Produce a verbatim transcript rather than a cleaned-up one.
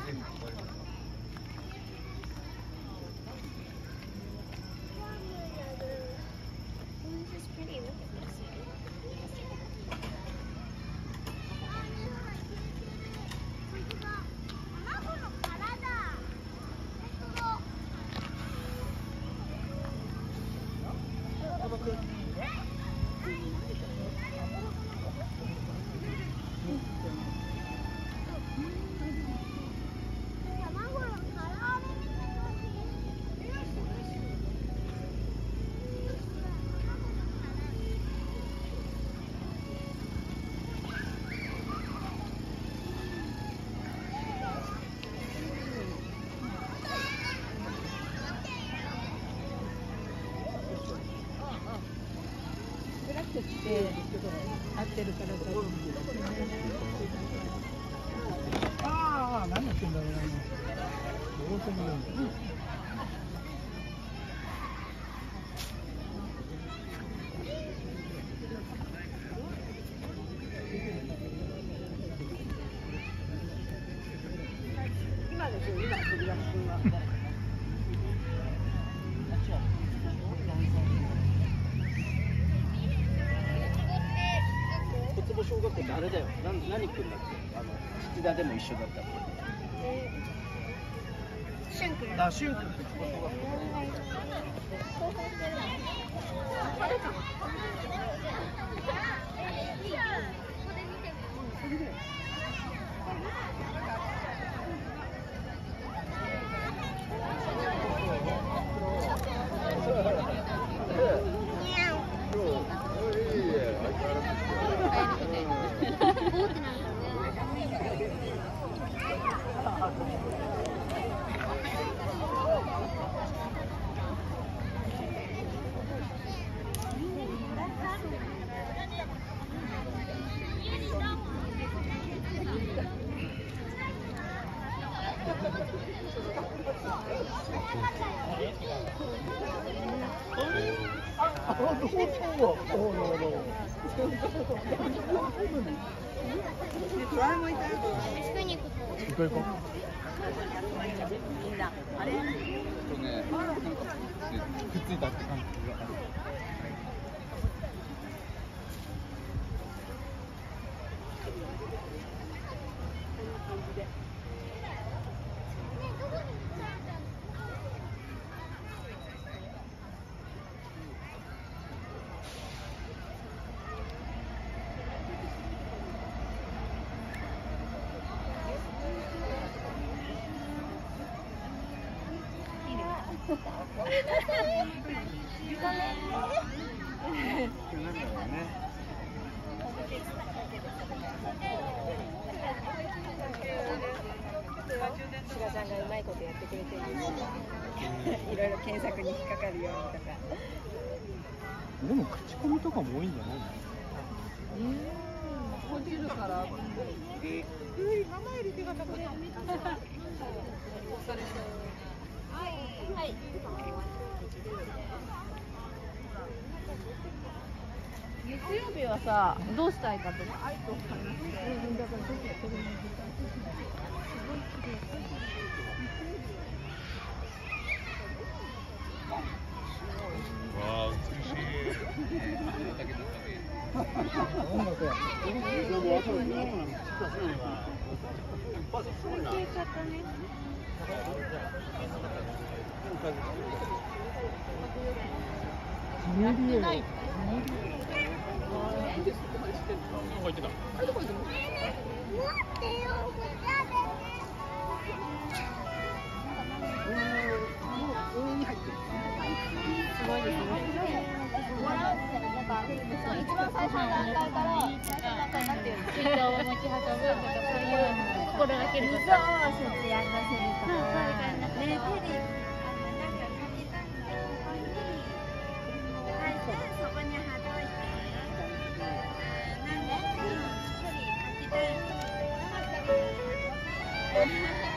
合ってるから大丈夫。 ああ、何やってんだろうな。どうせもないんだ。今ですよ、今飛び出し君は。小学校ってあれだよ。な何君だっけ？あの土田でも一緒だった。えー、しゅん君。あ、しゅん君って小学校。あれ？とね、なんかくっついたって感じがある。菅さんがうまいことやってくれてるんですいろいろ検索に引っかかるようにとか。でも口コミとかも多いんじゃないの？うん、閉じるから。え、ママより手が高い。はい。月曜日はさ、どうしたいかとか。愛と話して。うん、だからどここれも時間。すごい綺麗。わあ、美しい。音楽や。すごいですね。一番最初の段階から、最初の段階なんていうの、水筒を持ち運ぶとか、そういう心がけること。そう、節約するとか。そういう感じですね。手で、なんか書きたいんで、ここに、はい、そこに貼っといて。なんで、一人書きたい。